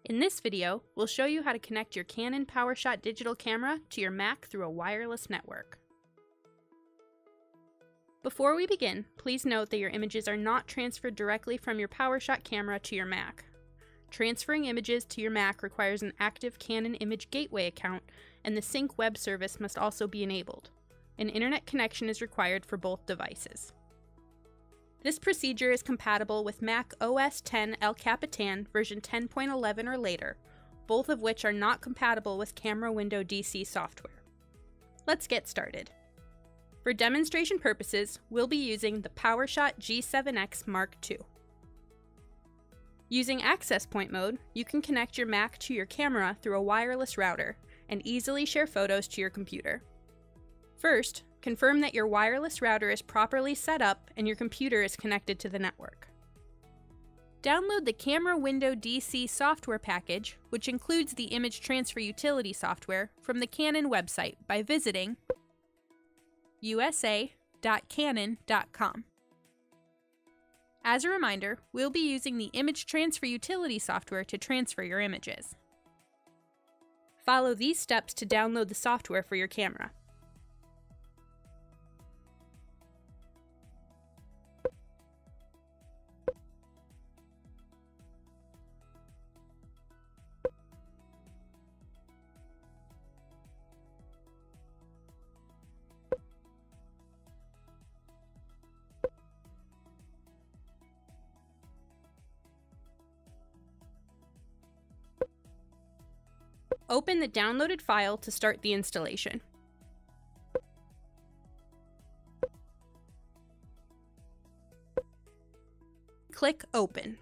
In this video, we'll show you how to connect your Canon PowerShot digital camera to your Mac through a wireless network. Before we begin, please note that your images are not transferred directly from your PowerShot camera to your Mac. Transferring images to your Mac requires an active Canon Image Gateway account, and the Sync web service must also be enabled. An internet connection is required for both devices. This procedure is compatible with Mac OS X El Capitan version 10.11 or later, both of which are not compatible with camera window DC software. Let's get started. For demonstration purposes, we'll be using the PowerShot G7X Mark II. Using access point mode, you can connect your Mac to your camera through a wireless router and easily share photos to your computer. First, confirm that your wireless router is properly set up and your computer is connected to the network. Download the Camera Window DC software package, which includes the image transfer utility software, from the Canon website by visiting usa.canon.com. As a reminder, we'll be using the image transfer utility software to transfer your images. Follow these steps to download the software for your camera. Open the downloaded file to start the installation. Click Open.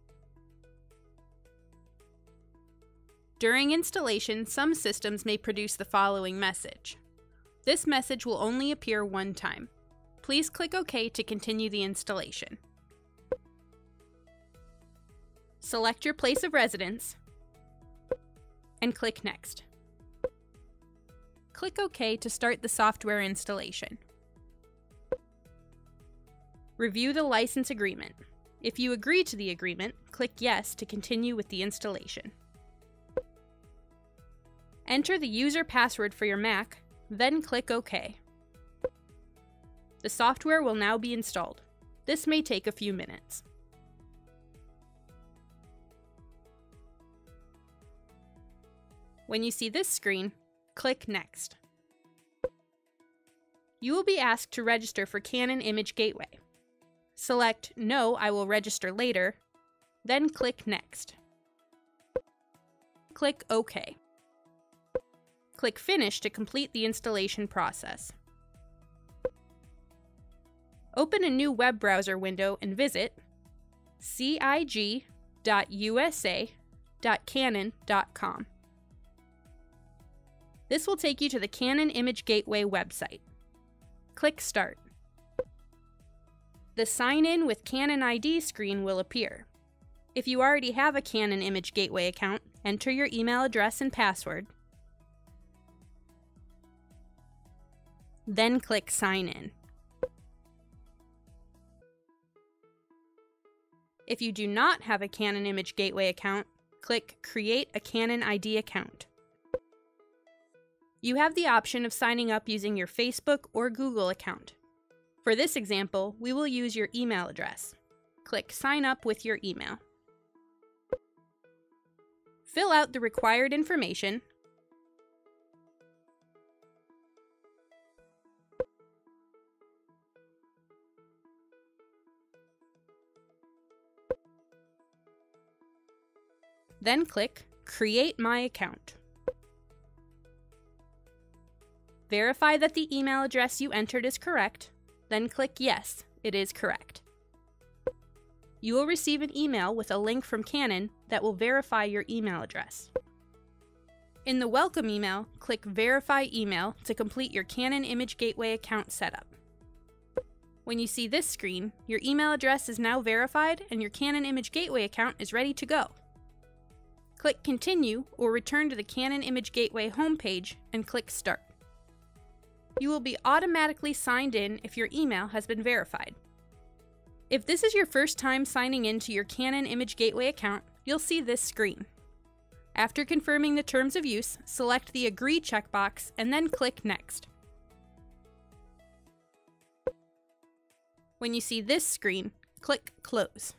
During installation, some systems may produce the following message. This message will only appear one time. Please click OK to continue the installation. Select your place of residence and click Next. Click OK to start the software installation. Review the license agreement. If you agree to the agreement, click Yes to continue with the installation. Enter the user password for your Mac, then click OK. The software will now be installed. This may take a few minutes. When you see this screen, click Next. You will be asked to register for Canon Image Gateway. Select No, I will register later, then click Next. Click OK. Click Finish to complete the installation process. Open a new web browser window and visit cig.usa.canon.com. This will take you to the Canon Image Gateway website. Click Start. The Sign In with Canon ID screen will appear. If you already have a Canon Image Gateway account, enter your email address and password, then click Sign In. If you do not have a Canon Image Gateway account, click Create a Canon ID account. You have the option of signing up using your Facebook or Google account. For this example, we will use your email address. Click Sign Up with your email. Fill out the required information, then click Create My Account. Verify that the email address you entered is correct, then click Yes, it is correct. You will receive an email with a link from Canon that will verify your email address. In the welcome email, click Verify Email to complete your Canon Image Gateway account setup. When you see this screen, your email address is now verified and your Canon Image Gateway account is ready to go. Click Continue or return to the Canon Image Gateway homepage and click Start. You will be automatically signed in if your email has been verified. If this is your first time signing in to your Canon Image Gateway account, you'll see this screen. After confirming the terms of use, select the Agree checkbox and then click Next. When you see this screen, click Close.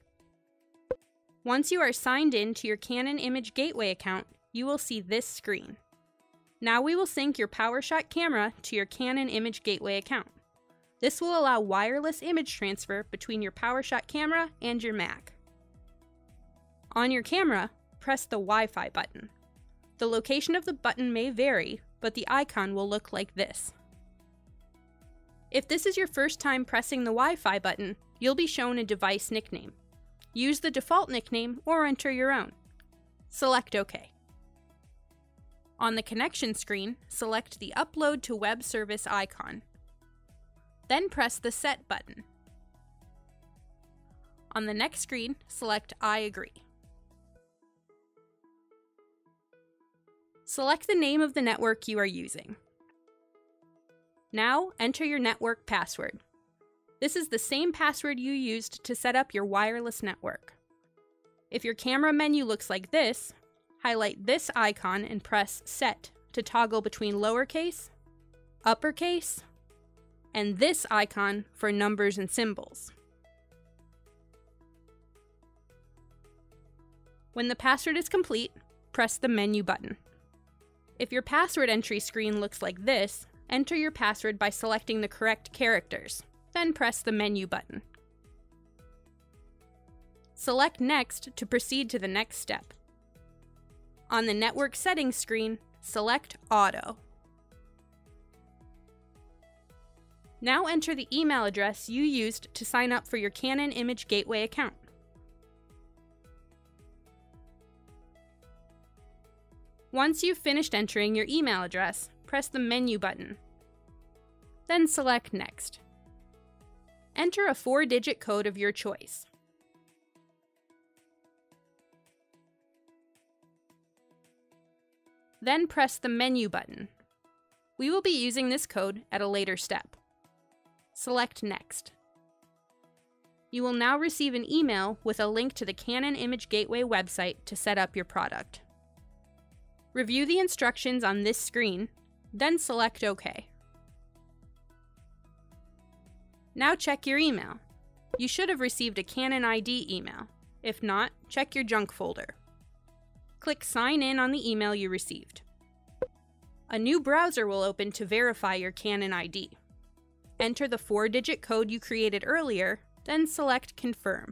Once you are signed in to your Canon Image Gateway account, you will see this screen. Now we will sync your PowerShot camera to your Canon Image Gateway account. This will allow wireless image transfer between your PowerShot camera and your Mac. On your camera, press the Wi-Fi button. The location of the button may vary, but the icon will look like this. If this is your first time pressing the Wi-Fi button, you'll be shown a device nickname. Use the default nickname or enter your own. Select OK. On the connection screen, select the Upload to Web Service icon. Then press the Set button. On the next screen, select I agree. Select the name of the network you are using. Now, enter your network password. This is the same password you used to set up your wireless network. If your camera menu looks like this, highlight this icon and press Set to toggle between lowercase, uppercase, and this icon for numbers and symbols. When the password is complete, press the menu button. If your password entry screen looks like this, enter your password by selecting the correct characters, then press the menu button. Select Next to proceed to the next step. On the network settings screen, select Auto. Now enter the email address you used to sign up for your Canon Image Gateway account. Once you've finished entering your email address, press the menu button. Then select Next. Enter a 4-digit code of your choice. Then press the menu button. We will be using this code at a later step. Select Next. You will now receive an email with a link to the Canon Image Gateway website to set up your product. Review the instructions on this screen, then select OK. Now check your email. You should have received a Canon ID email. If not, check your junk folder. Click Sign In on the email you received. A new browser will open to verify your Canon ID. Enter the 4-digit code you created earlier, then select Confirm.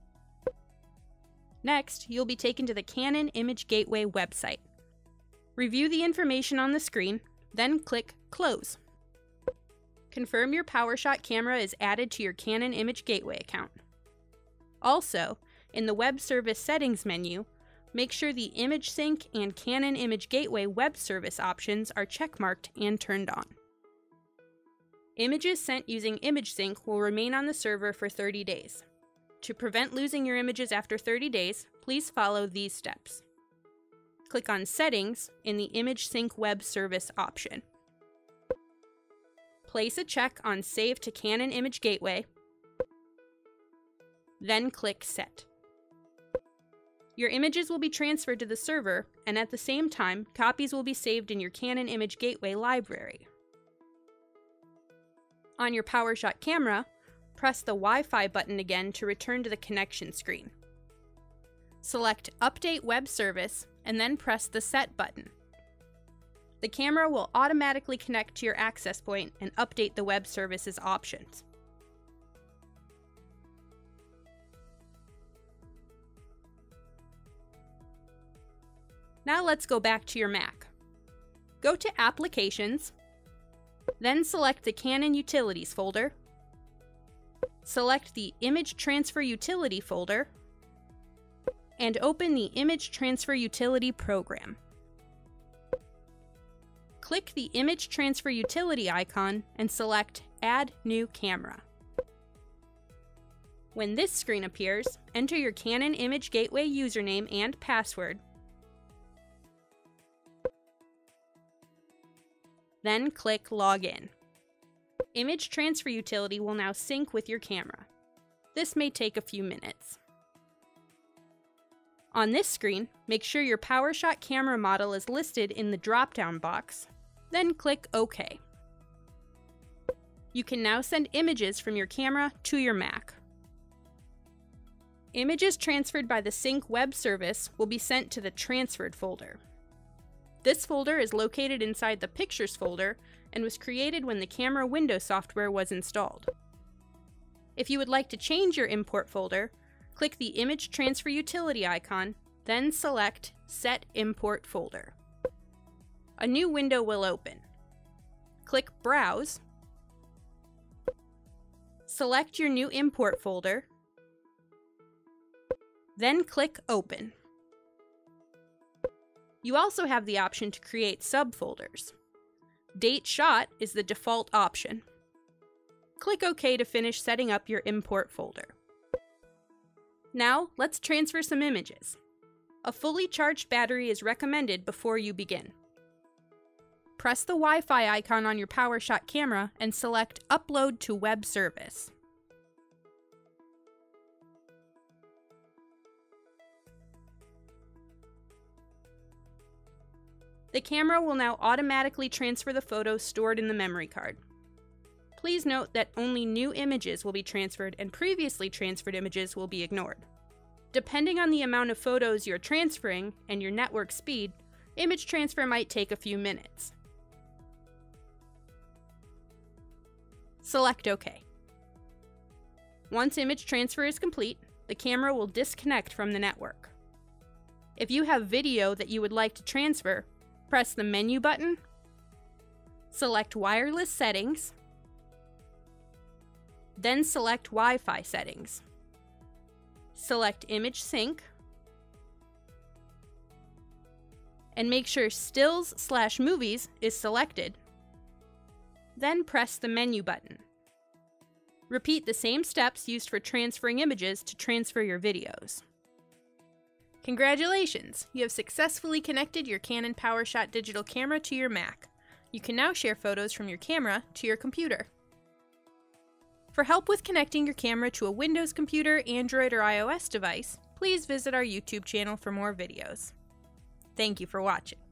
Next, you'll be taken to the Canon Image Gateway website. Review the information on the screen, then click Close. Confirm your PowerShot camera is added to your Canon Image Gateway account. Also, in the Web Service Settings menu, make sure the Image Sync and Canon Image Gateway web service options are checkmarked and turned on. Images sent using Image Sync will remain on the server for 30 days. To prevent losing your images after 30 days, please follow these steps. Click on Settings in the Image Sync Web Service option. Place a check on Save to Canon Image Gateway, then click Set. Your images will be transferred to the server, and at the same time, copies will be saved in your Canon Image Gateway library. On your PowerShot camera, press the Wi-Fi button again to return to the connection screen. Select Update Web Service, and then press the Set button. The camera will automatically connect to your access point and update the web services options. Now let's go back to your Mac. Go to Applications, then select the Canon Utilities folder, select the Image Transfer Utility folder, and open the Image Transfer Utility program. Click the Image Transfer Utility icon and select Add New Camera. When this screen appears, enter your Canon Image Gateway username and password, then click Login. Image Transfer Utility will now sync with your camera. This may take a few minutes. On this screen, make sure your PowerShot camera model is listed in the drop-down box, then click OK. You can now send images from your camera to your Mac. Images transferred by the Sync web service will be sent to the Transferred folder. This folder is located inside the Pictures folder and was created when the camera window software was installed. If you would like to change your import folder, click the Image Transfer Utility icon, then select Set Import Folder. A new window will open. Click Browse, select your new import folder, then click Open. You also have the option to create subfolders. Date Shot is the default option. Click OK to finish setting up your import folder. Now, let's transfer some images. A fully charged battery is recommended before you begin. Press the Wi-Fi icon on your PowerShot camera and select Upload to Web Service. The camera will now automatically transfer the photos stored in the memory card. Please note that only new images will be transferred and previously transferred images will be ignored. Depending on the amount of photos you're transferring and your network speed, image transfer might take a few minutes. Select OK. Once image transfer is complete, the camera will disconnect from the network. If you have video that you would like to transfer, press the menu button, select Wireless Settings, then select Wi-Fi Settings. Select Image Sync, and make sure Stills/Movies is selected, then press the menu button. Repeat the same steps used for transferring images to transfer your videos. Congratulations! You have successfully connected your Canon PowerShot digital camera to your Mac. You can now share photos from your camera to your computer. For help with connecting your camera to a Windows computer, Android, or iOS device, please visit our YouTube channel for more videos. Thank you for watching.